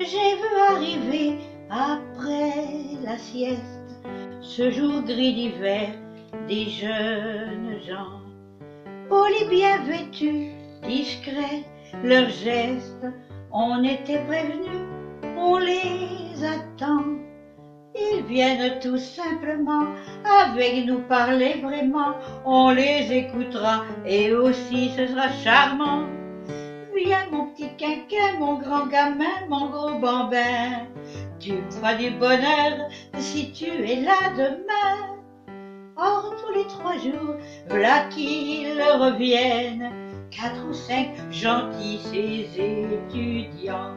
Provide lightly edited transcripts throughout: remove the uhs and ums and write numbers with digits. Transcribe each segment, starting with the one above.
J'ai vu arriver après la sieste ce jour gris d'hiver des jeunes gens, polis bien vêtus, discrets, leurs gestes, on était prévenus, on les attend. Ils viennent tout simplement avec nous parler vraiment, on les écoutera et aussi ce sera charmant. Viens mon petit quinquin, mon grand gamin, mon gros bambin, tu me feras du bonheur si tu es là demain. Or tous les 3 jours, voilà qu'ils reviennent, 4 ou 5 gentils ces étudiants.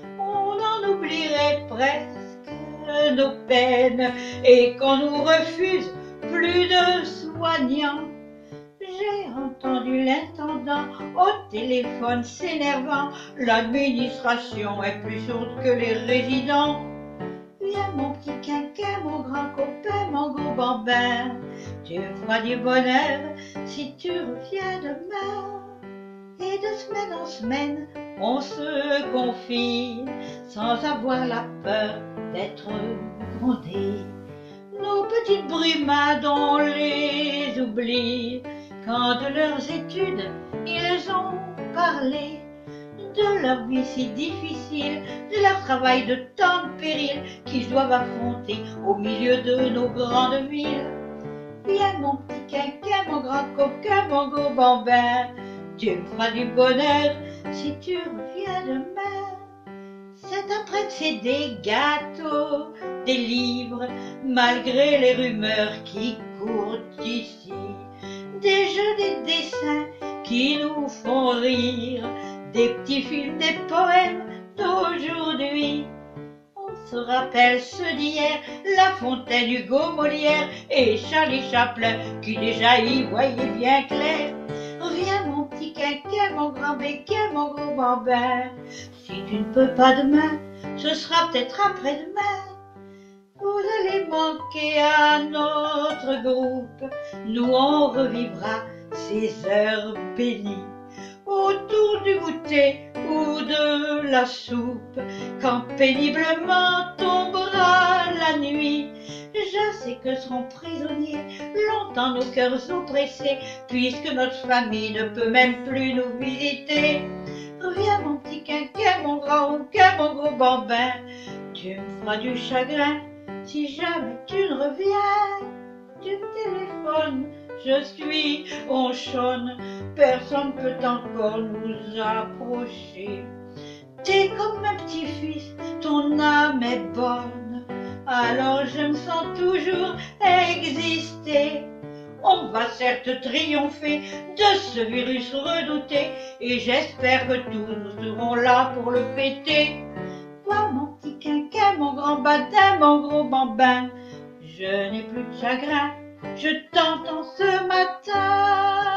On en oublierait presque nos peines et qu'on nous refuse plus de soignants. J'ai entendu l'intendant au téléphone s'énervant, l'administration est plus sourde que les résidents. Viens mon petit quinquin, mon grand copain, mon gros bambin, tu me feras du bonheur si tu reviens demain. Et de semaine en semaine, on se confie sans avoir la peur d'être grondé. Nos petites brimades, on les oublie quand de leurs études ils ont parlé, de leur vie si difficile, de leur travail de tant de périls qu'ils doivent affronter au milieu de nos grandes villes. Viens mon petit quinquin, mon grand coquin, mon gros bambin, tu me feras du bonheur si tu reviens demain. C'est après que c'est des gâteaux, des livres, malgré les rumeurs qui courent ici, des jeux, des dessins qui nous font rire, des petits films, des poèmes d'aujourd'hui. On se rappelle ceux d'hier, La Fontaine, Hugo, Molière et Charlie Chaplin qui déjà y voyaient bien clair. Viens mon petit quinquin, mon grand béquin, mon gros bambin, si tu ne peux pas demain, ce sera peut-être après-demain. Vous allez manquer à notre groupe, nous on revivra ces heures bénies autour du goûter ou de la soupe, quand péniblement tombera la nuit. Je sais que seront prisonniers longtemps nos cœurs oppressés, puisque notre famille ne peut même plus nous visiter. Reviens mon petit quinquin, mon grand rouquin, mon gros bambin, tu me feras du chagrin si jamais tu ne reviens. Tu me téléphones, je suis ronchonne, personne peut encore nous approcher. T'es comme un petit-fils, ton âme est bonne, alors je me sens toujours exister. On va certes triompher de ce virus redouté, et j'espère que tous nous serons là pour le fêter. Toi mon petit quinquin, mon grand badin, mon gros bambin, je n'ai plus de chagrin, je t'entends ce matin.